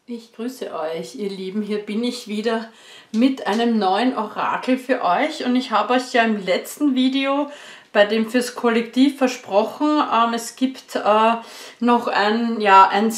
Ich grüße euch, ihr Lieben. Hier bin ich wieder mit einem neuen Orakel für euch. Und ich habe euch ja im letzten Video bei dem fürs Kollektiv versprochen, es gibt noch ein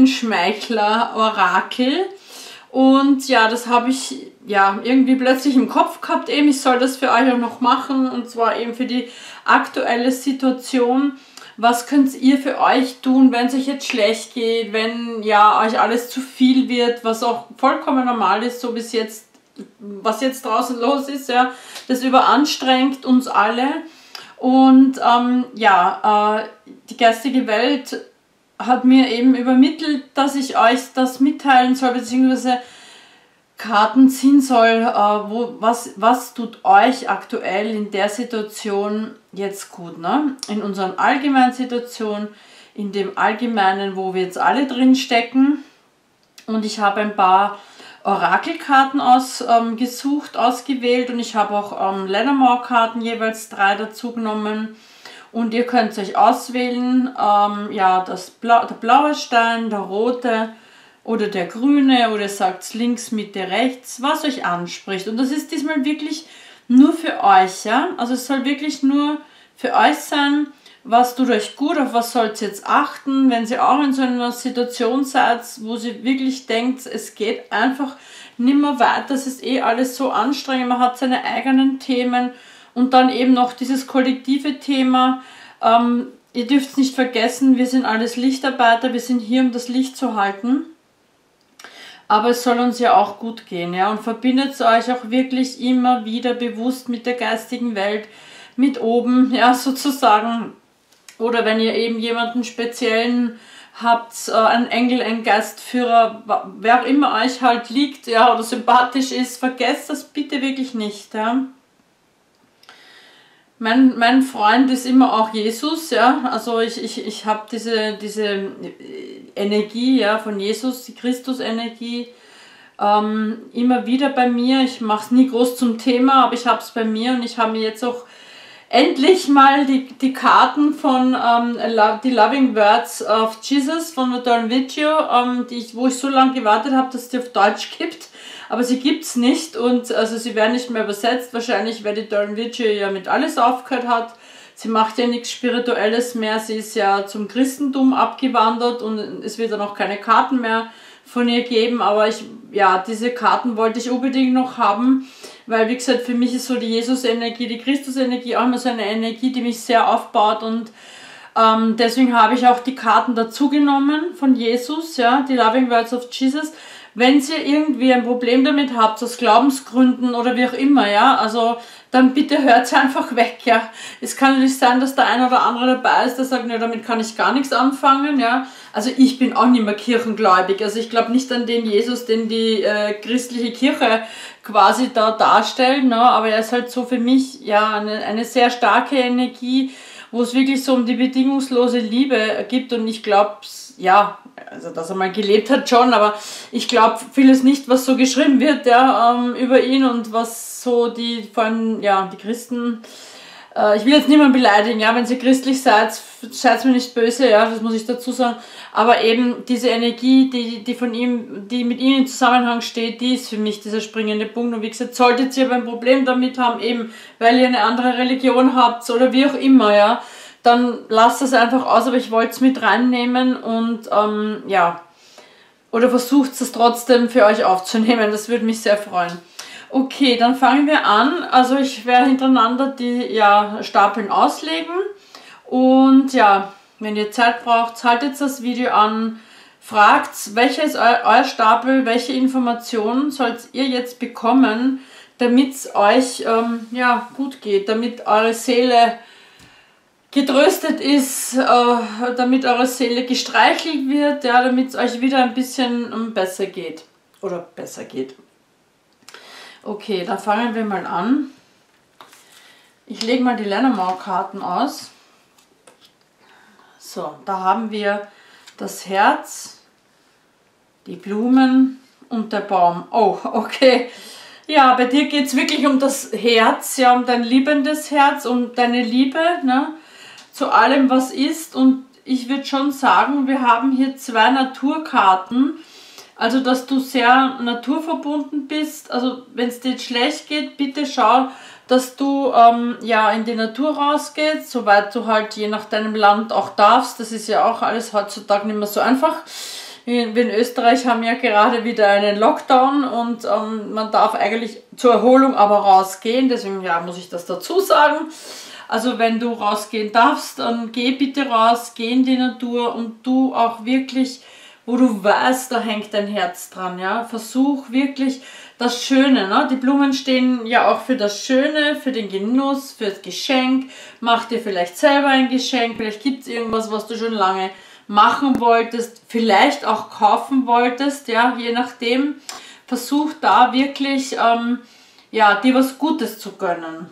Seelenschmeichler-Orakel. Und ja, das habe ich ja irgendwie plötzlich im Kopf gehabt. Eben, ich soll das für euch auch noch machen. Und zwar eben für die aktuelle Situation. Was könnt ihr für euch tun, wenn es euch jetzt schlecht geht, wenn ja euch alles zu viel wird, was auch vollkommen normal ist, so bis jetzt, was jetzt draußen los ist, ja, das überanstrengt uns alle. Und die geistige Welt hat mir eben übermittelt, dass ich euch das mitteilen soll, beziehungsweise Karten ziehen soll, was tut euch aktuell in der Situation jetzt gut, ne? In unserer allgemeinen Situation, in dem Allgemeinen, wo wir jetzt alle drin stecken. Und ich habe ein paar Orakelkarten ausgewählt und ich habe auch Lenormand-Karten, jeweils 3 dazu genommen. Und ihr könnt euch auswählen, der blaue Stein, der rote, oder der grüne, oder sagt links, Mitte, rechts, was euch anspricht. Und das ist diesmal wirklich nur für euch, ja. Also es soll wirklich nur für euch sein, was tut euch gut, auf was sollt ihr jetzt achten, wenn ihr auch in so einer Situation seid, wo ihr wirklich denkt, es geht einfach nimmer weiter, es ist alles so anstrengend, man hat seine eigenen Themen und dann eben noch dieses kollektive Thema. Ihr dürft es nicht vergessen, wir sind alles Lichtarbeiter, wir sind hier, um das Licht zu halten. Aber es soll uns ja auch gut gehen, ja, und verbindet euch auch wirklich immer wieder bewusst mit der geistigen Welt, mit oben, ja, sozusagen. Oder wenn ihr eben jemanden speziellen habt, einen Engel, einen Geistführer, wer auch immer euch halt liegt, ja, oder sympathisch ist, vergesst das bitte wirklich nicht, ja. Mein Freund ist immer auch Jesus, ja, also ich habe diese Energie, ja, von Jesus, die Christus-Energie, immer wieder bei mir. Ich mache es nie groß zum Thema, aber ich habe es bei mir und ich habe mir jetzt auch endlich mal die Karten von die Loving Words of Jesus von Dörn Video, wo ich so lange gewartet habe, dass es die auf Deutsch gibt. Aber sie gibt es nicht und also sie werden nicht mehr übersetzt, wahrscheinlich, weil die Dörn Video ja mit alles aufgehört hat. Sie macht ja nichts Spirituelles mehr, sie ist ja zum Christentum abgewandert und es wird dann auch keine Karten mehr von ihr geben. Aber diese Karten wollte ich unbedingt noch haben, weil wie gesagt, für mich ist so die Jesus-Energie, die Christus-Energie auch immer so eine Energie, die mich sehr aufbaut und deswegen habe ich auch die Karten dazu genommen von Jesus, ja, die Loving Words of Jesus. Wenn ihr irgendwie ein Problem damit habt, aus Glaubensgründen oder wie auch immer, ja, also dann bitte hört einfach weg, ja. Es kann nicht sein, dass der eine oder andere dabei ist, der sagt, ne, damit kann ich gar nichts anfangen, ja. Also ich bin auch nicht mehr kirchengläubig, also ich glaube nicht an den Jesus, den die christliche Kirche quasi da darstellt, ne, aber er ist halt so für mich, ja, eine sehr starke Energie, wo es wirklich so um die bedingungslose Liebe gibt und ich glaube, ja, also dass er mal gelebt hat schon, aber ich glaube vieles nicht, was so geschrieben wird, ja, über ihn und was so vor allem, ja, die Christen, ich will jetzt niemanden beleidigen, ja, wenn ihr christlich seid mir nicht böse, ja, das muss ich dazu sagen, aber eben diese Energie, die von ihm, die mit ihm in Zusammenhang steht, die ist für mich dieser springende Punkt und wie gesagt, solltet ihr aber ein Problem damit haben, eben, weil ihr eine andere Religion habt oder wie auch immer, ja, dann lasst es einfach aus, aber ich wollte es mit reinnehmen und oder versucht es trotzdem für euch aufzunehmen, das würde mich sehr freuen. Okay, dann fangen wir an, also ich werde hintereinander die Stapeln auslegen und ja, wenn ihr Zeit braucht, haltet das Video an, fragt, welcher ist euer Stapel, welche Informationen sollt ihr jetzt bekommen, damit es euch gut geht, damit eure Seele getröstet ist, damit eure Seele gestreichelt wird, ja, damit es euch wieder ein bisschen besser geht. Oder besser geht. Okay, dann fangen wir mal an. Ich lege mal die Lenormand-Karten aus. So, da haben wir das Herz, die Blumen und der Baum. Oh, okay. Ja, bei dir geht es wirklich um das Herz, ja, um dein liebendes Herz, um deine Liebe, ne? Zu allem, was ist. Und ich würde schon sagen, wir haben hier 2 Naturkarten, Also, dass du sehr naturverbunden bist. Also, wenn es dir jetzt schlecht geht, bitte schau, dass du ja in die Natur rausgehst, soweit du halt je nach deinem Land auch darfst. Das ist ja auch alles heutzutage nicht mehr so einfach. Wir in Österreich haben ja gerade wieder einen Lockdown und man darf eigentlich zur Erholung aber rausgehen. Deswegen ja, muss ich das dazu sagen. Also wenn du rausgehen darfst, dann geh bitte raus, geh in die Natur und du auch wirklich, wo du weißt, da hängt dein Herz dran, ja. Versuch wirklich das Schöne, ne? Die Blumen stehen ja auch für das Schöne, für den Genuss, für das Geschenk. Mach dir vielleicht selber ein Geschenk, vielleicht gibt es irgendwas, was du schon lange machen wolltest, vielleicht auch kaufen wolltest, ja, je nachdem. Versuch da wirklich, ja, dir was Gutes zu gönnen.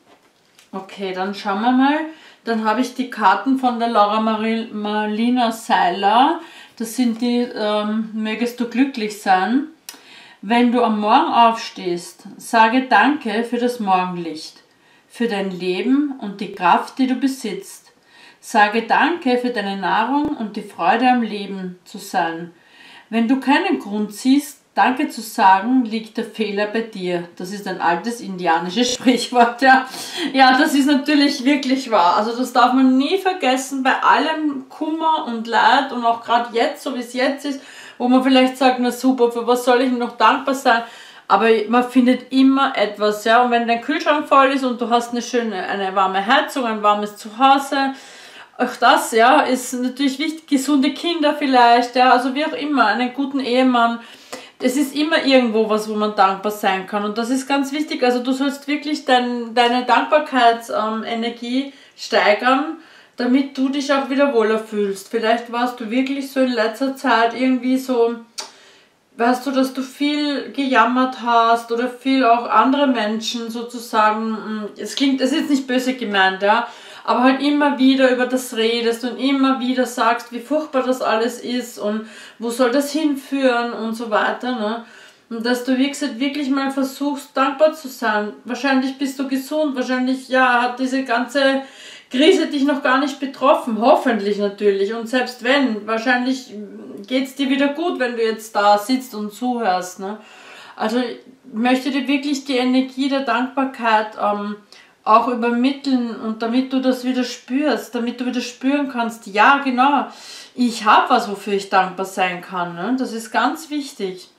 Okay, dann schauen wir mal. Dann habe ich die Karten von der Laura Marlina Seiler. Das sind die, mögest du glücklich sein. Wenn du am Morgen aufstehst, sage Danke für das Morgenlicht, für dein Leben und die Kraft, die du besitzt. Sage Danke für deine Nahrung und die Freude am Leben zu sein. Wenn du keinen Grund siehst, Danke zu sagen, liegt der Fehler bei dir. Das ist ein altes indianisches Sprichwort, ja. Ja, das ist natürlich wirklich wahr. Also das darf man nie vergessen, bei allem Kummer und Leid und auch gerade jetzt, so wie es jetzt ist, wo man vielleicht sagt, na super, für was soll ich noch dankbar sein? Aber man findet immer etwas, ja. Und wenn dein Kühlschrank voll ist und du hast eine warme Heizung, ein warmes Zuhause, auch das, ja, ist natürlich wichtig. Gesunde Kinder vielleicht, ja, also wie auch immer, einen guten Ehemann. Es ist immer irgendwo was, wo man dankbar sein kann. Und das ist ganz wichtig. Also du sollst wirklich deine Dankbarkeitsenergie steigern, damit du dich auch wieder wohler fühlst. Vielleicht warst du wirklich so in letzter Zeit irgendwie so, weißt du, dass du viel gejammert hast oder viel auch andere Menschen sozusagen, es ist jetzt nicht böse gemeint, ja, aber halt immer wieder über das redest und immer wieder sagst, wie furchtbar das alles ist und wo soll das hinführen und so weiter, ne? Und dass du, wie gesagt, wirklich mal versuchst, dankbar zu sein. Wahrscheinlich bist du gesund, wahrscheinlich, ja, hat diese ganze Krise dich noch gar nicht betroffen, hoffentlich natürlich. Und selbst wenn, wahrscheinlich geht es dir wieder gut, wenn du jetzt da sitzt und zuhörst, ne? Also ich möchte dir wirklich die Energie der Dankbarkeit auch übermitteln und damit du das wieder spürst, damit du wieder spüren kannst, ja genau, ich habe was, wofür ich dankbar sein kann. Ne? Das ist ganz wichtig.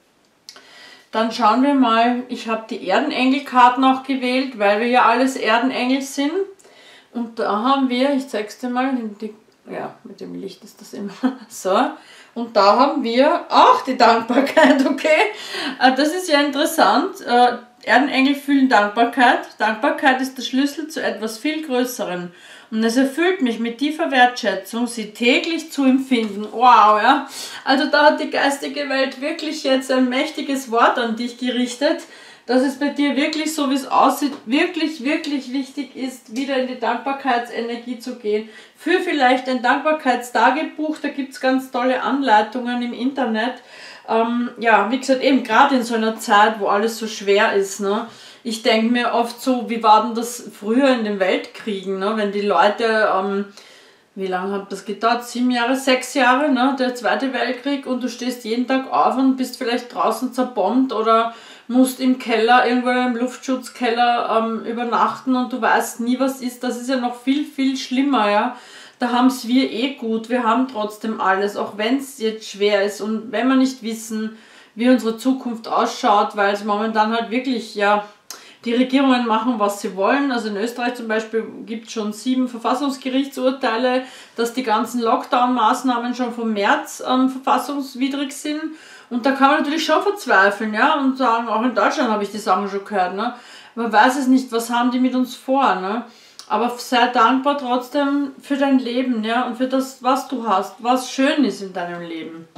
Dann schauen wir mal, ich habe die Erdenengelkarten auch gewählt, weil wir ja alles Erdenengel sind. Und da haben wir, ich zeig's dir mal, ja, mit dem Licht ist das immer so. Und da haben wir auch die Dankbarkeit, okay? Das ist ja interessant. Erdenengel fühlen Dankbarkeit. Dankbarkeit ist der Schlüssel zu etwas viel Größerem. Und es erfüllt mich mit tiefer Wertschätzung, sie täglich zu empfinden. Wow, ja. Also da hat die geistige Welt wirklich jetzt ein mächtiges Wort an dich gerichtet, dass es bei dir wirklich, so wie es aussieht, wirklich, wirklich wichtig ist, wieder in die Dankbarkeitsenergie zu gehen. Für vielleicht ein Dankbarkeitstagebuch, da gibt es ganz tolle Anleitungen im Internet. Ja, wie gesagt, eben gerade in so einer Zeit, wo alles so schwer ist, ne? Ich denke mir oft so, wie war denn das früher in den Weltkriegen, ne? Wenn die Leute, wie lange hat das gedauert? 7 Jahre, 6 Jahre, ne? Der Zweite Weltkrieg, und du stehst jeden Tag auf und bist vielleicht draußen zerbombt oder musst im Keller, irgendwo im Luftschutzkeller übernachten und du weißt nie, was ist. Das ist ja noch viel, viel schlimmer, ja. Da haben es wir eh gut, wir haben trotzdem alles, auch wenn es jetzt schwer ist und wenn wir nicht wissen, wie unsere Zukunft ausschaut, weil es momentan halt wirklich, ja, die Regierungen machen, was sie wollen. Also in Österreich zum Beispiel gibt es schon 7 Verfassungsgerichtsurteile, dass die ganzen Lockdown-Maßnahmen schon vom März verfassungswidrig sind. Und da kann man natürlich schon verzweifeln, ja, und sagen, auch in Deutschland habe ich die Sachen schon gehört, ne. Man weiß es nicht, was haben die mit uns vor, ne. Aber sei dankbar trotzdem für dein Leben, ja, und für das, was du hast, was schön ist in deinem Leben.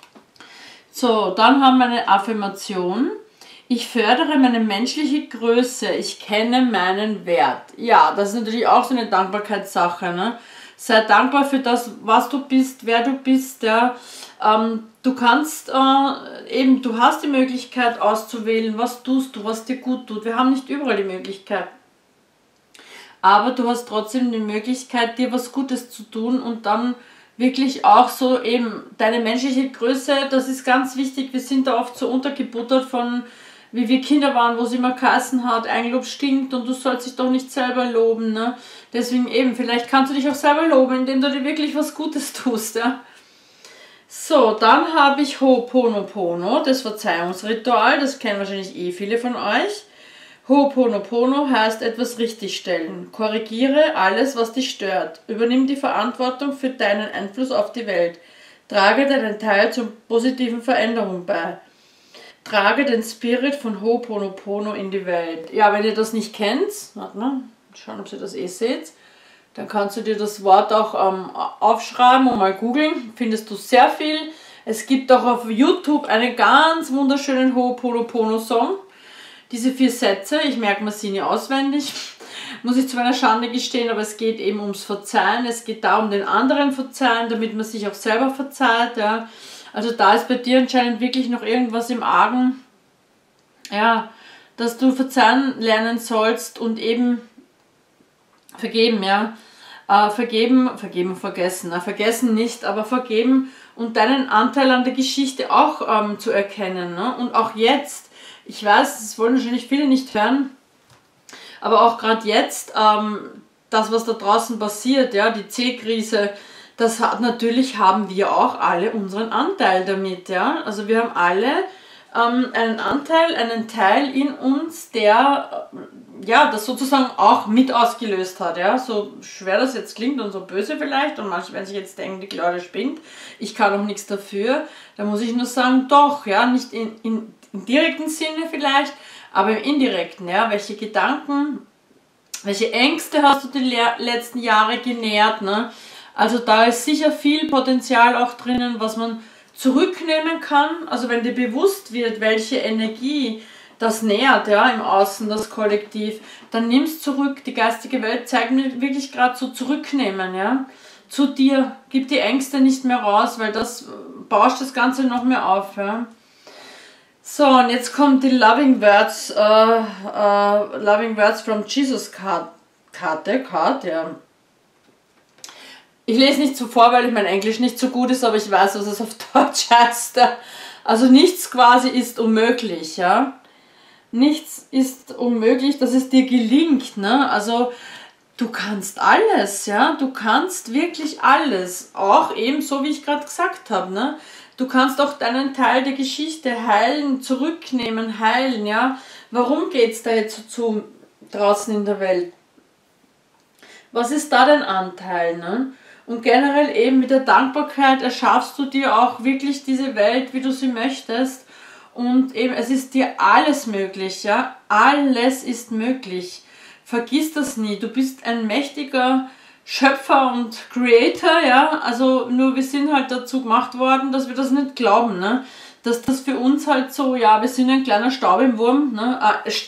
So, dann haben wir eine Affirmation. Ich fördere meine menschliche Größe, ich kenne meinen Wert. Ja, das ist natürlich auch so eine Dankbarkeitssache, ne? Sei dankbar für das, was du bist, wer du bist, ja. Du kannst eben, du hast die Möglichkeit auszuwählen, was tust du, was dir gut tut. Wir haben nicht überall die Möglichkeit. Aber du hast trotzdem die Möglichkeit, dir was Gutes zu tun, und dann wirklich auch so eben deine menschliche Größe, das ist ganz wichtig. Wir sind da oft so untergebuttert von, wie wir Kinder waren, wo es immer geheißen hat, Eigenlob stinkt und du sollst dich doch nicht selber loben. Ne? Deswegen eben, vielleicht kannst du dich auch selber loben, indem du dir wirklich was Gutes tust. Ja? So, dann habe ich Ho'oponopono, das Verzeihungsritual, das kennen wahrscheinlich eh viele von euch. Ho'oponopono heißt etwas richtigstellen. Korrigiere alles, was dich stört. Übernimm die Verantwortung für deinen Einfluss auf die Welt. Trage deinen Teil zur positiven Veränderung bei. Trage den Spirit von Ho'oponopono in die Welt. Ja, wenn ihr das nicht kennt, warte mal, schauen, ob ihr das eh seht, dann kannst du dir das Wort auch aufschreiben und mal googeln. Findest du sehr viel. Es gibt auch auf YouTube einen ganz wunderschönen Ho'oponopono-Song. Diese 4 Sätze, ich merke mir sie nie auswendig, muss ich zu meiner Schande gestehen, aber es geht eben ums Verzeihen, es geht darum, den anderen verzeihen, damit man sich auch selber verzeiht, ja. Also da ist bei dir anscheinend wirklich noch irgendwas im Argen, ja, dass du verzeihen lernen sollst und eben vergeben, ja. Vergeben, vergessen, vergessen nicht, aber vergeben und deinen Anteil an der Geschichte auch zu erkennen, ne? Und auch jetzt, ich weiß, das wollen wahrscheinlich viele nicht hören, aber auch gerade jetzt, das, was da draußen passiert, ja, die C-Krise, das hat natürlich, haben wir auch alle unseren Anteil damit, ja. Also wir haben alle einen Anteil, einen Teil in uns, der ja, das sozusagen auch mit ausgelöst hat, ja. So schwer das jetzt klingt und so böse vielleicht, und manche werden sich jetzt denken, die Claudia spinnt, ich kann auch nichts dafür, da muss ich nur sagen, doch, ja, nicht im direkten Sinne vielleicht, aber im indirekten, ja, welche Gedanken, welche Ängste hast du die letzten Jahre genährt, ne? Also da ist sicher viel Potenzial auch drinnen, was man zurücknehmen kann. Also wenn dir bewusst wird, welche Energie das nährt, ja, im Außen, das Kollektiv, dann nimm's zurück. Die geistige Welt zeigt mir wirklich gerade so zurücknehmen, ja, zu dir. Gib die Ängste nicht mehr raus, weil das bauscht das Ganze noch mehr auf, ja. So, und jetzt kommt die Loving Words from Jesus Karte, ja. Ich lese nicht so vor, weil mein Englisch nicht so gut ist, aber ich weiß, was es auf Deutsch heißt. Also nichts quasi ist unmöglich, ja. Nichts ist unmöglich, dass es dir gelingt, ne? Also du kannst alles, ja. Du kannst wirklich alles. Auch eben so, wie ich gerade gesagt habe, ne? Du kannst auch deinen Teil der Geschichte heilen, zurücknehmen, heilen, ja. Warum geht's da jetzt so draußen in der Welt? Was ist da dein Anteil, ne? Und generell eben mit der Dankbarkeit erschaffst du dir auch wirklich diese Welt, wie du sie möchtest. Und eben, es ist dir alles möglich, ja. Alles ist möglich. Vergiss das nie. Du bist ein mächtiger Schöpfer und Creator, ja. Also nur wir sind halt dazu gemacht worden, dass wir das nicht glauben, ne. Dass das für uns halt so, ja, wir sind ein kleiner Staub im Wurm, ne.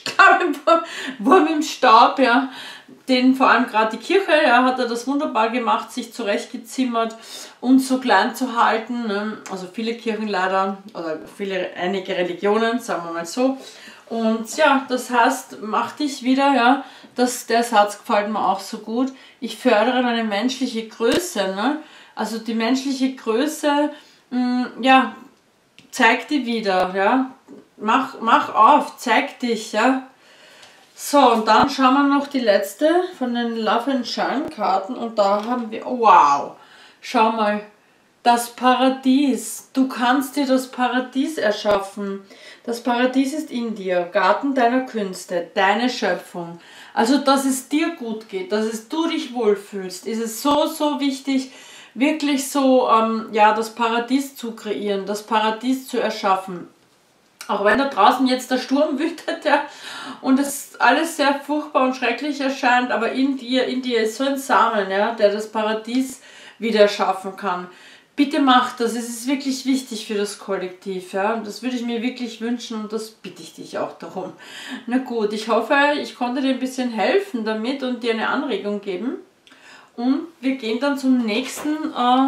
Wurm im Staub, ja. Den vor allem gerade die Kirche, ja, hat er das wunderbar gemacht, sich zurechtgezimmert, uns so klein zu halten. Ne? Also viele Kirchen leider, oder einige Religionen, sagen wir mal so. Und ja, das heißt, mach dich wieder, ja, der Satz gefällt mir auch so gut, ich fördere meine menschliche Größe. Ne? Also die menschliche Größe, ja, zeig die wieder, ja. Mach auf, zeig dich, ja. So, und dann schauen wir noch die letzte von den Love and Shine Karten und da haben wir, oh, wow, schau mal, das Paradies. Du kannst dir das Paradies erschaffen. Das Paradies ist in dir, Garten deiner Künste, deine Schöpfung. Also, dass es dir gut geht, dass du dich wohlfühlst, ist es so, so wichtig, wirklich so, ja, das Paradies zu kreieren, das Paradies zu erschaffen. Auch wenn da draußen jetzt der Sturm wütet, ja, und es alles sehr furchtbar und schrecklich erscheint, aber in dir ist so ein Samen, ja, der das Paradies wieder erschaffen kann. Bitte mach das, es ist wirklich wichtig für das Kollektiv, ja, und das würde ich mir wirklich wünschen und das bitte ich dich auch darum. Na gut, ich hoffe, ich konnte dir ein bisschen helfen damit und dir eine Anregung geben. Und wir gehen dann zum nächsten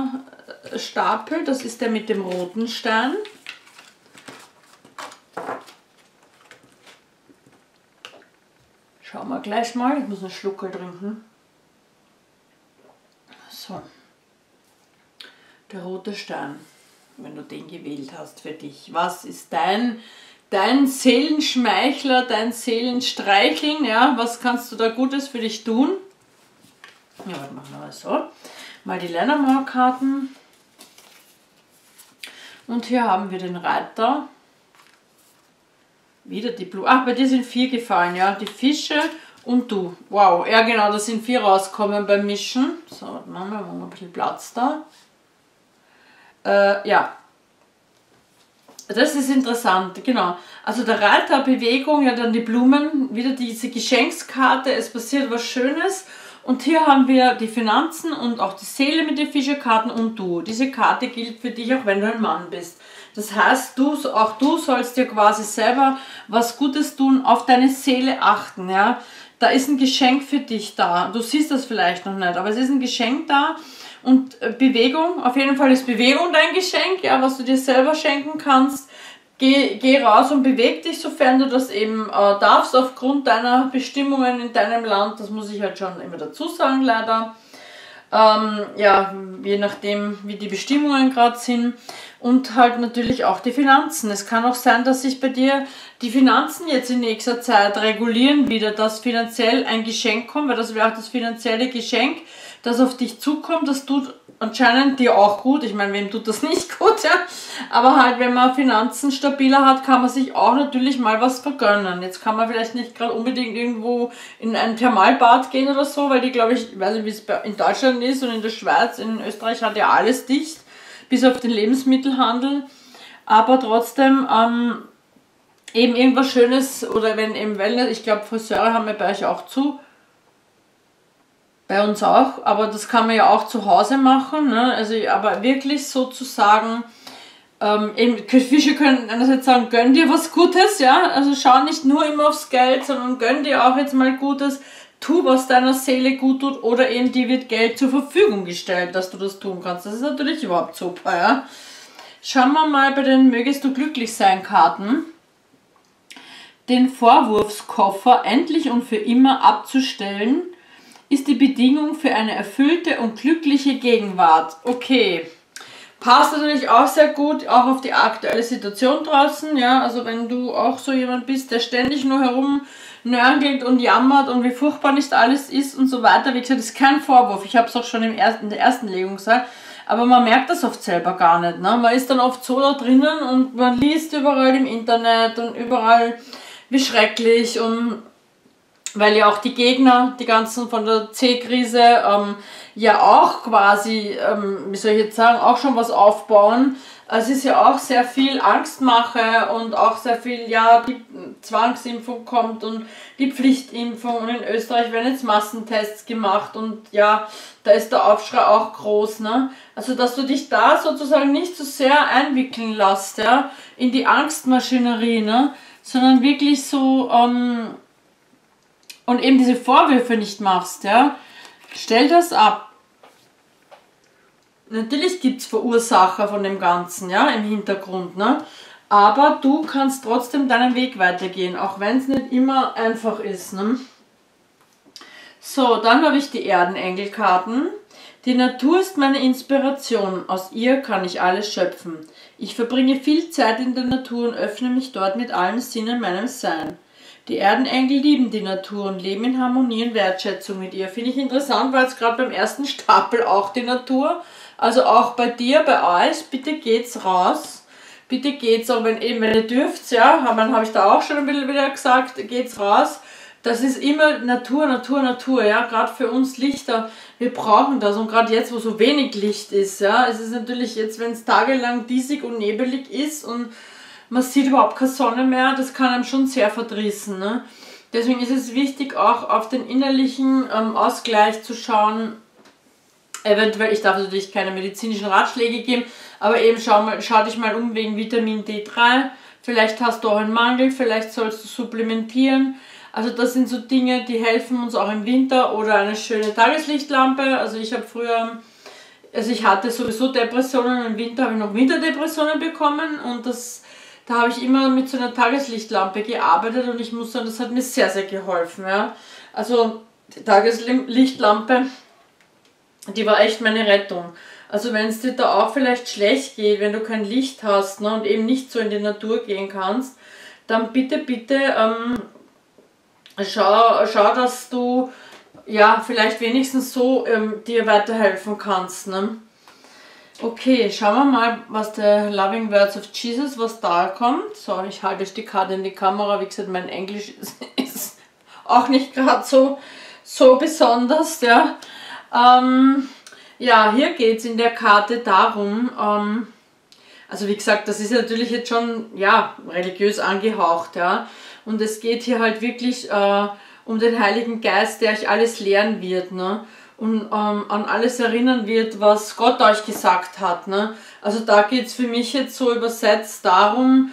Stapel, das ist der mit dem roten Stein. Schauen wir gleich mal, ich muss einen Schluckel trinken. So. Der rote Stern, wenn du den gewählt hast für dich. Was ist dein Seelenschmeichler, dein Seelenstreicheln? Ja? Was kannst du da Gutes für dich tun? Ja, was machen wir mal so? Mal die Lenormand-Karten. Und hier haben wir den Reiter. Wieder die Blume. Ach, bei dir sind 4 gefallen, ja. Die Fische und du. Wow, ja genau, da sind 4 rausgekommen beim Mischen. So, machen wir mal ein bisschen Platz da. Ja. Das ist interessant, genau. Also der Reiter, Bewegung, ja dann die Blumen, wieder diese Geschenkskarte, es passiert was Schönes. Und hier haben wir die Finanzen und auch die Seele mit den Fischerkarten und du. Diese Karte gilt für dich, auch wenn du ein Mann bist. Das heißt, auch du sollst dir quasi selber was Gutes tun, auf deine Seele achten. Ja? Da ist ein Geschenk für dich da. Du siehst das vielleicht noch nicht, aber es ist ein Geschenk da. Und Bewegung, auf jeden Fall ist Bewegung dein Geschenk, ja, was du dir selber schenken kannst. Geh raus und beweg dich, sofern du das eben darfst, aufgrund deiner Bestimmungen in deinem Land. Das muss ich halt schon immer dazu sagen, leider. Ja, je nachdem, wie die Bestimmungen gerade sind. Und halt natürlich auch die Finanzen. Es kann auch sein, dass sich bei dir die Finanzen jetzt in nächster Zeit regulieren wieder, dass finanziell ein Geschenk kommt, weil das wäre auch das finanzielle Geschenk, das auf dich zukommt. Das tut anscheinend dir auch gut. Ich meine, wem tut das nicht gut, ja? Aber halt, wenn man Finanzen stabiler hat, kann man sich auch natürlich mal was vergönnen. Jetzt kann man vielleicht nicht gerade unbedingt irgendwo in ein Thermalbad gehen oder so, weil die, glaube ich weiß nicht, wie es in Deutschland ist und in der Schweiz, in Österreich hat ja alles dicht, bis auf den Lebensmittelhandel. Aber trotzdem eben irgendwas Schönes, oder wenn eben Wellness, ich glaube Friseure haben wir bei euch auch zu. Bei uns auch, aber das kann man ja auch zu Hause machen, ne? Also, aber wirklich sozusagen, eben, Fische können einerseits sagen, gönn dir was Gutes, ja, also schau nicht nur immer aufs Geld, sondern gönn dir auch jetzt mal Gutes, tu, was deiner Seele gut tut, oder eben dir wird Geld zur Verfügung gestellt, dass du das tun kannst. Das ist natürlich überhaupt super, ja. Schauen wir mal bei den Mögest du glücklich sein Karten. Den Vorwurfskoffer endlich und für immer abzustellen, ist die Bedingung für eine erfüllte und glückliche Gegenwart. Okay, passt natürlich auch sehr gut, auch auf die aktuelle Situation draußen, ja, also wenn du auch so jemand bist, der ständig nur herumnörgelt und jammert und wie furchtbar nicht alles ist und so weiter, wie gesagt, das ist kein Vorwurf, ich habe es auch schon in der ersten Legung gesagt, aber man merkt das oft selber gar nicht, ne? Man ist dann oft so da drinnen und man liest überall im Internet und überall, wie schrecklich, und weil ja auch die Gegner, die ganzen von der C-Krise, ja auch quasi, wie soll ich jetzt sagen, auch schon was aufbauen. Also es ist ja auch sehr viel Angstmache und auch sehr viel, ja, die Zwangsimpfung kommt und die Pflichtimpfung, und in Österreich werden jetzt Massentests gemacht und ja, da ist der Aufschrei auch groß, ne? Also dass du dich da sozusagen nicht so sehr einwickeln lässt, ja, in die Angstmaschinerie, ne? Sondern wirklich so, und eben diese Vorwürfe nicht machst, ja, stell das ab. Natürlich gibt es Verursacher von dem Ganzen, ja, im Hintergrund, ne? Aber du kannst trotzdem deinen Weg weitergehen, auch wenn es nicht immer einfach ist, ne? So, dann habe ich die Erdenengelkarten. Die Natur ist meine Inspiration, aus ihr kann ich alles schöpfen. Ich verbringe viel Zeit in der Natur und öffne mich dort mit allen Sinnen meinem Sein. Die Erdenengel lieben die Natur und leben in Harmonie und Wertschätzung mit ihr. Finde ich interessant, weil es gerade beim ersten Stapel auch die Natur, also auch bei dir, bei euch, bitte geht's raus. Bitte geht's, auch wenn ihr dürft, ja, habe ich da auch schon ein bisschen wieder gesagt, geht's raus. Das ist immer Natur, Natur, Natur, ja, gerade für uns Lichter, wir brauchen das, und gerade jetzt, wo so wenig Licht ist, ja, es ist natürlich jetzt, wenn es tagelang diesig und nebelig ist und man sieht überhaupt keine Sonne mehr, das kann einem schon sehr verdrießen, ne? Deswegen ist es wichtig, auch auf den innerlichen Ausgleich zu schauen. Eventuell, ich darf natürlich keine medizinischen Ratschläge geben, aber eben schau dich mal um wegen Vitamin D3. Vielleicht hast du auch einen Mangel, vielleicht sollst du supplementieren. Also das sind so Dinge, die helfen uns auch im Winter, oder eine schöne Tageslichtlampe. Also ich habe früher, also ich hatte sowieso Depressionen, im Winter habe ich noch Winterdepressionen bekommen, und da habe ich immer mit so einer Tageslichtlampe gearbeitet, und ich muss sagen, das hat mir sehr, sehr geholfen. Ja. Also die Tageslichtlampe, die war echt meine Rettung. Also wenn es dir da auch vielleicht schlecht geht, wenn du kein Licht hast, ne, und eben nicht so in die Natur gehen kannst, dann bitte, bitte schau, dass du ja vielleicht wenigstens so dir weiterhelfen kannst. Ne? Okay, schauen wir mal, was der Loving Words of Jesus, was da kommt. So, ich halte die Karte in die Kamera. Wie gesagt, mein Englisch ist auch nicht gerade so besonders. Ja, ja, hier geht es in der Karte darum, also wie gesagt, das ist natürlich jetzt schon ja, religiös angehaucht. Ja, und es geht hier halt wirklich um den Heiligen Geist, der euch alles lehren wird. Ne? Und an alles erinnern wird, was Gott euch gesagt hat. Ne? Also da geht es für mich jetzt so übersetzt darum,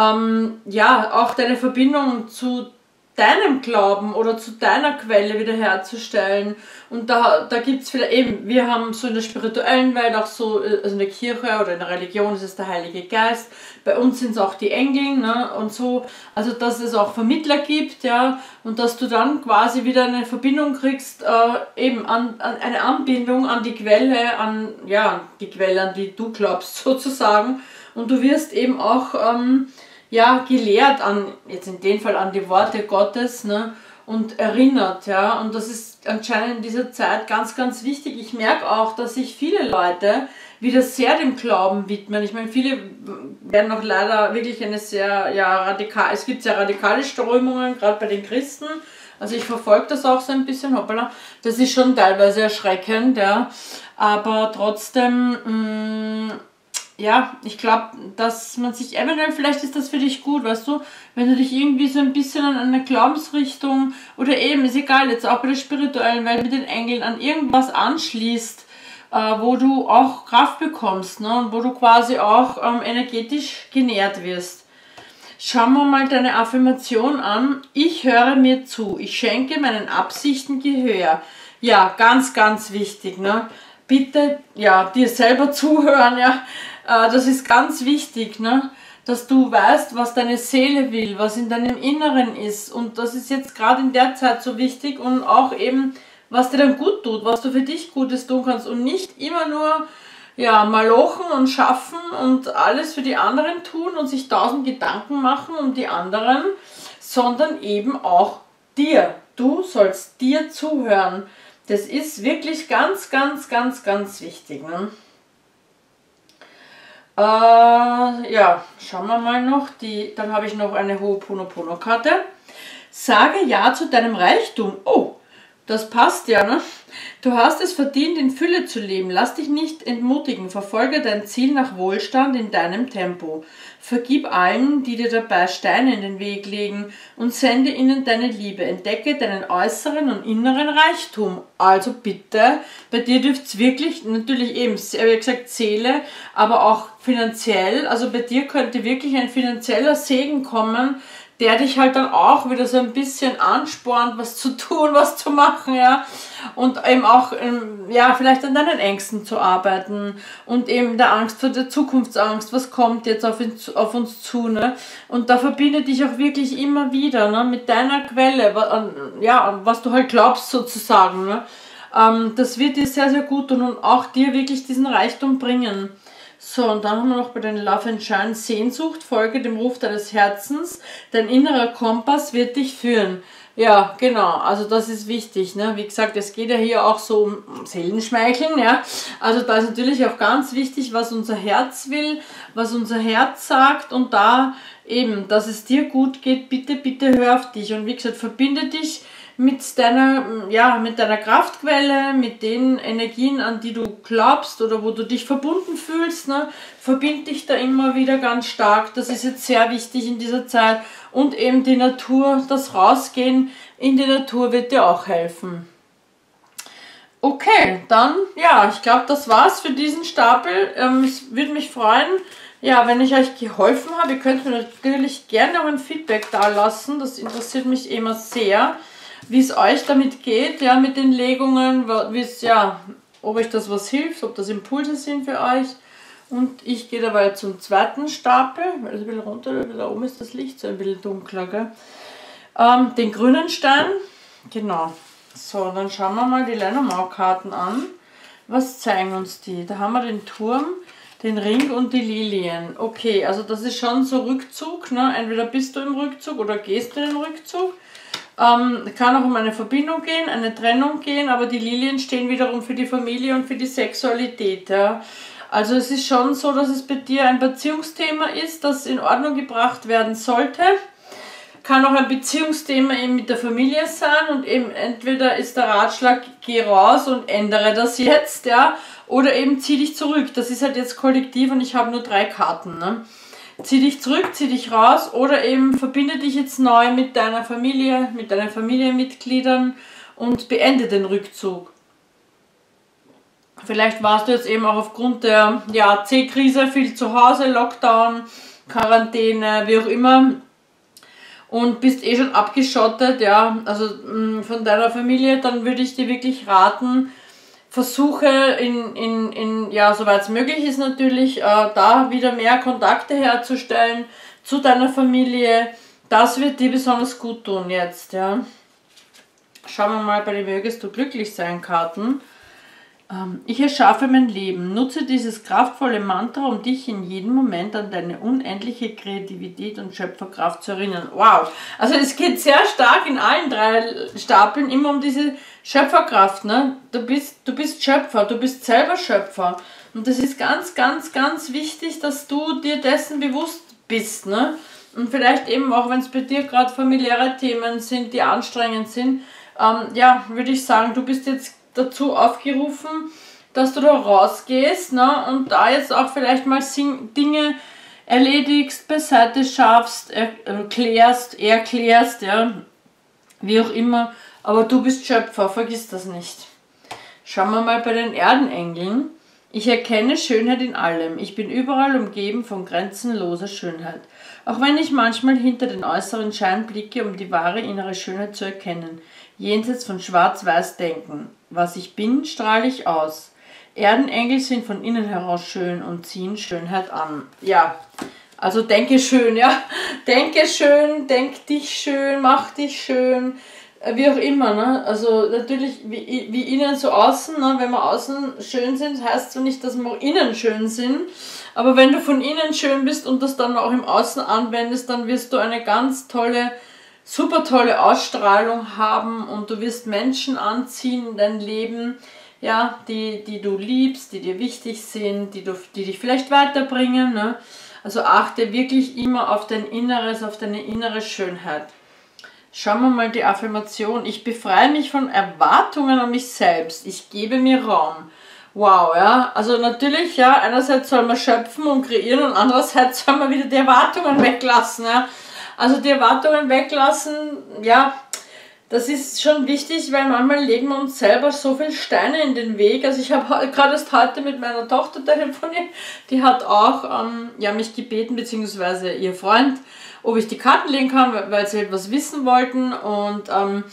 ja, auch deine Verbindung zu deinem Glauben oder zu deiner Quelle wiederherzustellen. Und da gibt es vielleicht eben, wir haben so in der spirituellen Welt auch so, also in der Kirche oder in der Religion ist es der Heilige Geist, bei uns sind es auch die Engel, ne, und so, also dass es auch Vermittler gibt, ja, und dass du dann quasi wieder eine Verbindung kriegst, eben an eine Anbindung an die Quelle, ja, die Quelle, an die du glaubst sozusagen, und du wirst eben auch ja, gelehrt an, jetzt in dem Fall an die Worte Gottes, ne, und erinnert, ja, und das ist anscheinend in dieser Zeit ganz, ganz wichtig. Ich merke auch, dass sich viele Leute wieder sehr dem Glauben widmen. Ich meine, viele werden auch leider wirklich eine sehr, ja, es gibt sehr radikale Strömungen, gerade bei den Christen. Also ich verfolge das auch so ein bisschen, hoppala, das ist schon teilweise erschreckend, ja, aber trotzdem, ja, ich glaube, dass man sich eventuell, vielleicht ist das für dich gut, weißt du, wenn du dich irgendwie so ein bisschen an eine Glaubensrichtung oder eben, ist egal, jetzt auch bei der spirituellen Welt mit den Engeln, an irgendwas anschließt, wo du auch Kraft bekommst, ne, und wo du quasi auch energetisch genährt wirst. Schauen wir mal deine Affirmation an. Ich höre mir zu, ich schenke meinen Absichten Gehör. Ja, ganz, ganz wichtig, ne. Bitte, ja, dir selber zuhören, ja, das ist ganz wichtig, ne? Dass du weißt, was deine Seele will, was in deinem Inneren ist, und das ist jetzt gerade in der Zeit so wichtig, und auch eben, was dir dann gut tut, was du für dich Gutes tun kannst, und nicht immer nur, ja, malochen und schaffen und alles für die anderen tun und sich 1000 Gedanken machen um die anderen, sondern eben auch dir. Du sollst dir zuhören. Das ist wirklich ganz, ganz, ganz, ganz wichtig. Ne? Ja, schauen wir mal noch. Dann habe ich noch eine Ho'oponopono-Karte. Sage Ja zu deinem Reichtum. Oh, das passt ja, ne? Du hast es verdient, in Fülle zu leben. Lass dich nicht entmutigen. Verfolge dein Ziel nach Wohlstand in deinem Tempo. Vergib allen, die dir dabei Steine in den Weg legen, und sende ihnen deine Liebe. Entdecke deinen äußeren und inneren Reichtum. Also bitte, bei dir dürft es wirklich, natürlich eben, wie gesagt, Seele, aber auch finanziell, also bei dir könnte wirklich ein finanzieller Segen kommen, der dich halt dann auch wieder so ein bisschen anspornt, was zu tun, was zu machen, ja, und eben auch, ja, vielleicht an deinen Ängsten zu arbeiten und eben der Angst vor der Zukunftsangst, was kommt jetzt auf uns zu, ne, und da verbinde dich auch wirklich immer wieder, ne, mit deiner Quelle, ja, was du halt glaubst sozusagen, ne, das wird dir sehr, sehr gut tun und auch dir wirklich diesen Reichtum bringen. So, und dann haben wir noch bei den Love and Shine Sehnsucht, folge dem Ruf deines Herzens, dein innerer Kompass wird dich führen. Ja, genau, also das ist wichtig, ne? Wie gesagt, es geht ja hier auch so um Seelenschmeicheln, ja. Also da ist natürlich auch ganz wichtig, was unser Herz will, was unser Herz sagt, und da eben, dass es dir gut geht, bitte, bitte hör auf dich, und wie gesagt, verbinde dich mit deiner Kraftquelle, mit den Energien, an die du glaubst oder wo du dich verbunden fühlst, ne? Verbind dich da immer wieder ganz stark, das ist jetzt sehr wichtig in dieser Zeit, und eben die Natur, das Rausgehen in die Natur wird dir auch helfen. Okay, dann, ja, ich glaube, das war's für diesen Stapel. Es würde mich freuen, ja, wenn ich euch geholfen habe. Ihr könnt mir natürlich gerne auch ein Feedback da lassen, das interessiert mich immer sehr, wie es euch damit geht, ja, mit den Legungen, ja, ob euch das was hilft, ob das Impulse sind für euch. Und ich gehe dabei zum zweiten Stapel, weil es ein bisschen runter, da oben ist das Licht so ein bisschen dunkler, gell? Den grünen Stein, genau. So, dann schauen wir mal die Lenormand-Karten an, Was zeigen uns die? Da haben wir den Turm, den Ring und die Lilien. Okay, also das ist schon so Rückzug, ne? Entweder bist du im Rückzug oder gehst du in den Rückzug. Kann auch um eine Verbindung gehen, eine Trennung gehen, aber die Lilien stehen wiederum für die Familie und für die Sexualität. Ja? Also es ist schon so, dass es bei dir ein Beziehungsthema ist, das in Ordnung gebracht werden sollte. Kann auch ein Beziehungsthema eben mit der Familie sein und eben entweder ist der Ratschlag, geh raus und ändere das jetzt, ja, oder eben zieh dich zurück. Das ist halt jetzt kollektiv und ich habe nur 3 Karten, ne? Zieh dich zurück, zieh dich raus oder eben verbinde dich jetzt neu mit deiner Familie, mit deinen Familienmitgliedern und beende den Rückzug. Vielleicht warst du jetzt eben auch aufgrund der C-Krise viel zu Hause, Lockdown, Quarantäne, wie auch immer und bist eh schon abgeschottet, ja, also von deiner Familie, dann würde ich dir wirklich raten, versuche soweit es möglich ist natürlich, da wieder mehr Kontakte herzustellen zu deiner Familie. Das wird dir besonders gut tun jetzt, ja. Schauen wir mal bei den Mögest du glücklich sein Karten. Ich erschaffe mein Leben. Nutze dieses kraftvolle Mantra, um dich in jedem Moment an deine unendliche Kreativität und Schöpferkraft zu erinnern. Wow! Also es geht sehr stark in allen 3 Stapeln immer um diese Schöpferkraft. Ne? Du bist Schöpfer, du bist selber Schöpfer. Und das ist ganz, ganz, ganz wichtig, dass du dir dessen bewusst bist. Ne? Und vielleicht eben auch, wenn es bei dir gerade familiäre Themen sind, die anstrengend sind, würde ich sagen, du bist jetzt dazu aufgerufen, dass du da rausgehst, ne, und da jetzt auch vielleicht mal Dinge erledigst, beiseite schaffst, erklärst, ja, wie auch immer, aber du bist Schöpfer, vergiss das nicht. Schauen wir mal bei den Erdenengeln. Ich erkenne Schönheit in allem. Ich bin überall umgeben von grenzenloser Schönheit. Auch wenn ich manchmal hinter den äußeren Schein blicke, um die wahre innere Schönheit zu erkennen. Jenseits von schwarz-weiß denken. Was ich bin, strahle ich aus. Erdenengel sind von innen heraus schön und ziehen Schönheit an. Ja, also denke schön, ja. Denke schön, denk dich schön, mach dich schön, wie auch immer, ne? Also natürlich wie innen so außen, ne? Wenn wir außen schön sind, heißt so nicht, dass wir auch innen schön sind. Aber wenn du von innen schön bist und das dann auch im Außen anwendest, dann wirst du eine ganz tolle, super tolle Ausstrahlung haben und du wirst Menschen anziehen in dein Leben, ja, die du liebst, die dir wichtig sind, die dich vielleicht weiterbringen, ne? Also achte wirklich immer auf dein Inneres, auf deine innere Schönheit. Schauen wir mal die Affirmation. Ich befreie mich von Erwartungen an mich selbst. Ich gebe mir Raum. Wow, ja. Also natürlich, ja, einerseits soll man schöpfen und kreieren und andererseits soll man wieder die Erwartungen weglassen, ja. Also die Erwartungen weglassen, ja, das ist schon wichtig, weil manchmal legen wir uns selber so viele Steine in den Weg. Also ich habe gerade erst heute mit meiner Tochter telefoniert, die hat auch mich gebeten, beziehungsweise ihr Freund, ob ich die Karten legen kann, weil sie etwas wissen wollten. Und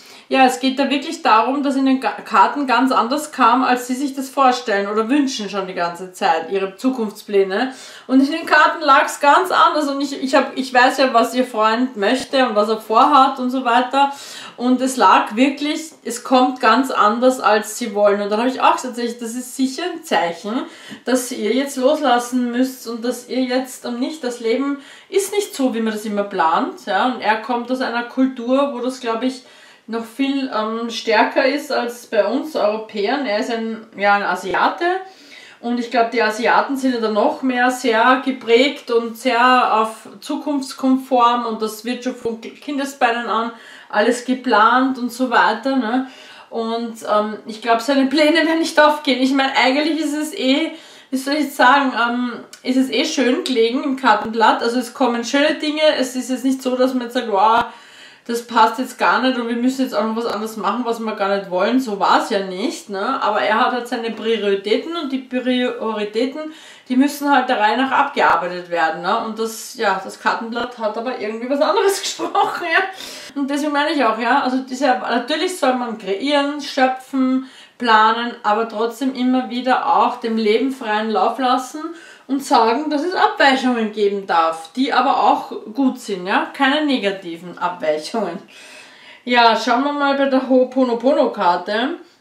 es geht da wirklich darum, dass in den Karten ganz anders kam, als sie sich das vorstellen oder wünschen schon die ganze Zeit, ihre Zukunftspläne. Und in den Karten lag es ganz anders. Und ich weiß ja, was ihr Freund möchte und was er vorhat und so weiter. Und es lag wirklich, es kommt ganz anders, als sie wollen. Und dann habe ich auch gesagt, das ist sicher ein Zeichen, dass ihr jetzt loslassen müsst und dass ihr jetzt nicht, das Leben ist nicht so, wie man das immer plant. Ja? Und er kommt aus einer Kultur, wo das, glaube ich, noch viel stärker ist als bei uns Europäern. Er ist ein Asiate. Und ich glaube, die Asiaten sind ja dann noch mehr sehr geprägt und sehr auf zukunftskonform und das wird schon von Kindesbeinen an alles geplant und so weiter. Ne? Und ich glaube, seine Pläne werden nicht aufgehen. Ich meine, eigentlich ist es wie soll ich sagen, ist es schön gelegen im Kartenblatt. Also es kommen schöne Dinge. Es ist jetzt nicht so, dass man jetzt sagt, wow, das passt jetzt gar nicht und wir müssen jetzt auch noch was anderes machen, was wir gar nicht wollen. So war es ja nicht. Ne? Aber er hat halt seine Prioritäten und die Prioritäten, die müssen halt der Reihe nach abgearbeitet werden. Ne? Und das Kartenblatt hat aber irgendwie was anderes gesprochen. Ja? Und deswegen meine ich auch, ja, also natürlich soll man kreieren, schöpfen, planen, aber trotzdem immer wieder auch dem Leben freien Lauf lassen und sagen, dass es Abweichungen geben darf, die aber auch gut sind, ja, keine negativen Abweichungen. Ja, schauen wir mal bei der Ho'oponopono-Karte.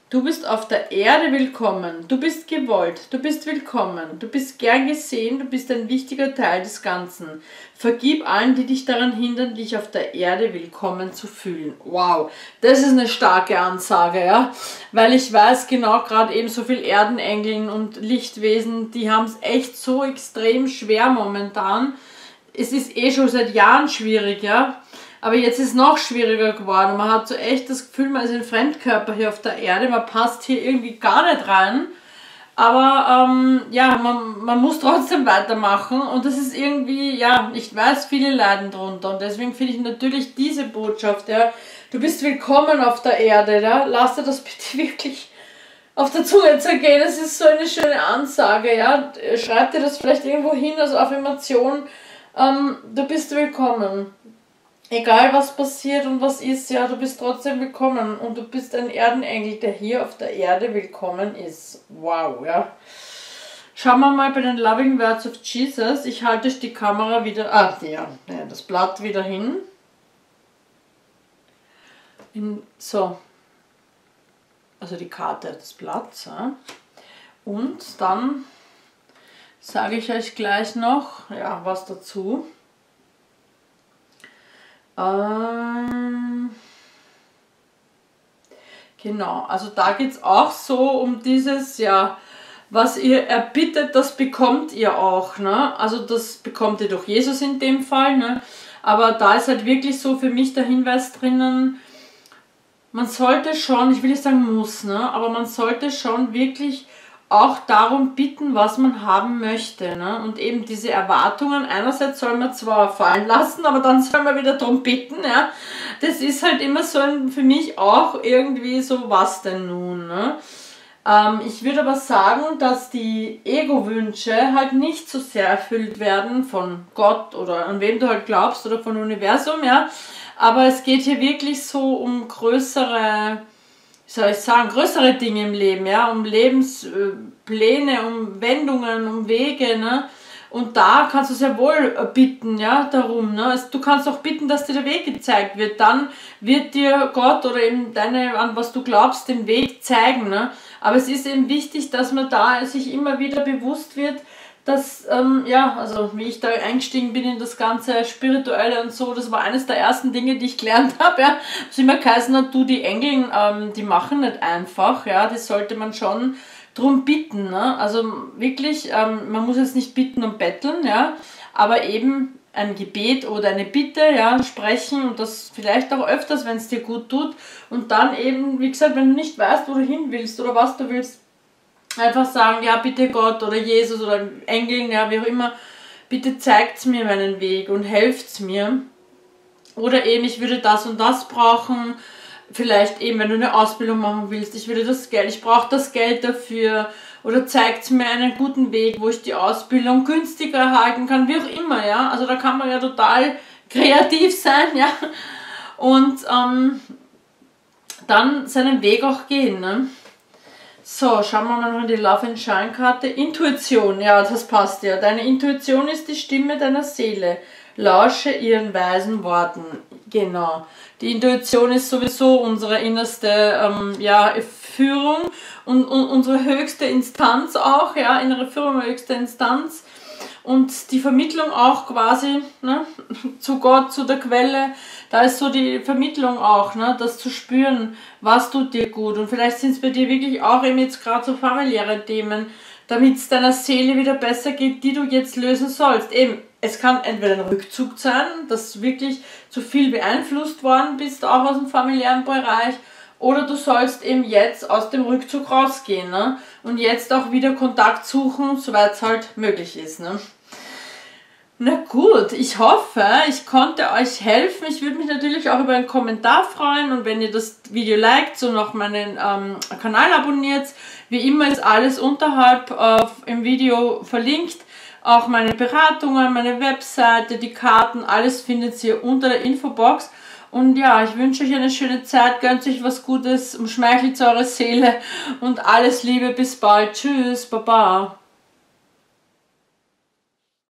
Du bist auf der Erde willkommen, du bist gewollt, du bist willkommen, du bist gern gesehen, du bist ein wichtiger Teil des Ganzen. Vergib allen, die dich daran hindern, dich auf der Erde willkommen zu fühlen. Wow, das ist eine starke Ansage, ja, weil ich weiß genau, gerade eben so viel Erdenengeln und Lichtwesen, die haben es echt so extrem schwer momentan. Es ist eh schon seit Jahren schwierig, ja. Aber jetzt ist es noch schwieriger geworden. Man hat so echt das Gefühl, man ist ein Fremdkörper hier auf der Erde. Man passt hier irgendwie gar nicht rein. Aber ja, man muss trotzdem weitermachen. Und das ist irgendwie, ja, ich weiß, viele leiden drunter. Und deswegen finde ich natürlich diese Botschaft, ja, du bist willkommen auf der Erde. Ja? Lass dir das bitte wirklich auf der Zunge zergehen. Das ist so eine schöne Ansage. Ja? Schreib dir das vielleicht irgendwo hin als Affirmation. Du bist willkommen. Egal was passiert und was ist, ja, du bist trotzdem willkommen und du bist ein Erdenengel, der hier auf der Erde willkommen ist. Wow, ja. Schauen wir mal bei den Loving Words of Jesus. Ich halte die Kamera wieder, das Blatt wieder hin. So, also die Karte des Blatts. Ja. Und dann sage ich euch gleich noch, ja, was dazu. Genau, also da geht es auch so um dieses, ja, was ihr erbittet, das bekommt ihr auch, ne? Also das bekommt ihr durch Jesus in dem Fall, ne? Aber da ist halt wirklich so für mich der Hinweis drinnen, man sollte schon, ich will nicht sagen muss, ne? Aber man sollte schon wirklich auch darum bitten, was man haben möchte. Ne? Und eben diese Erwartungen, einerseits soll man zwar fallen lassen, aber dann soll man wieder darum bitten. Ja? Das ist halt immer so für mich auch irgendwie so, was denn nun? Ne? Ich würde aber sagen, dass die Ego-Wünsche halt nicht so sehr erfüllt werden von Gott oder an wen du halt glaubst oder vom Universum. Ja? Aber es geht hier wirklich so um größere... wie soll ich sagen, größere Dinge im Leben, ja, um Lebenspläne, um Wendungen, um Wege, ne? Und da kannst du sehr wohl bitten, ja, darum, ne? Also du kannst auch bitten, dass dir der Weg gezeigt wird. Dann wird dir Gott oder eben an was du glaubst, den Weg zeigen, ne? Aber es ist eben wichtig, dass man da sich immer wieder bewusst wird, dass, ja, also wie ich da eingestiegen bin in das ganze Spirituelle und so, das war eines der ersten Dinge, die ich gelernt habe, ja, was immer geheißen hat, du, die Engel, die machen nicht einfach, ja, das sollte man schon drum bitten, ne, also wirklich, man muss jetzt nicht bitten und betteln, ja, aber eben ein Gebet oder eine Bitte, ja, sprechen und das vielleicht auch öfters, wenn es dir gut tut und dann eben, wie gesagt, wenn du nicht weißt, wo du hin willst oder was du willst, einfach sagen, ja bitte Gott oder Jesus oder Engeln, ja wie auch immer, bitte zeigt mir meinen Weg und helft mir. Oder eben, ich würde das und das brauchen, vielleicht eben, wenn du eine Ausbildung machen willst, ich würde das Geld, ich brauche das Geld dafür. Oder zeigt mir einen guten Weg, wo ich die Ausbildung günstiger erhalten kann, wie auch immer, ja. Also da kann man ja total kreativ sein, ja. Und dann seinen Weg auch gehen, ne. So, schauen wir mal noch in die Love and Shine Karte. Intuition, ja, das passt ja. Deine Intuition ist die Stimme deiner Seele. Lausche ihren weisen Worten. Genau. Die Intuition ist sowieso unsere innerste ja, Führung und unsere höchste Instanz auch, ja, innere Führung, höchste Instanz. Und die Vermittlung auch quasi, ne, zu Gott, zu der Quelle, da ist so die Vermittlung auch, ne, das zu spüren, was tut dir gut. Und vielleicht sind es bei dir wirklich auch eben jetzt gerade so familiäre Themen, damit es deiner Seele wieder besser geht, die du jetzt lösen sollst. Eben, es kann entweder ein Rückzug sein, dass du wirklich zu viel beeinflusst worden bist, auch aus dem familiären Bereich, oder du sollst eben jetzt aus dem Rückzug rausgehen, ne, und jetzt auch wieder Kontakt suchen, soweit es halt möglich ist, ne. Na gut, ich hoffe, ich konnte euch helfen. Ich würde mich natürlich auch über einen Kommentar freuen und wenn ihr das Video liked und auch meinen Kanal abonniert. Wie immer ist alles unterhalb im Video verlinkt. Auch meine Beratungen, meine Webseite, die Karten, alles findet ihr unter der Infobox. Und ja, ich wünsche euch eine schöne Zeit, gönnt euch was Gutes, umschmeichelt eure Seele und alles Liebe, bis bald. Tschüss, Baba.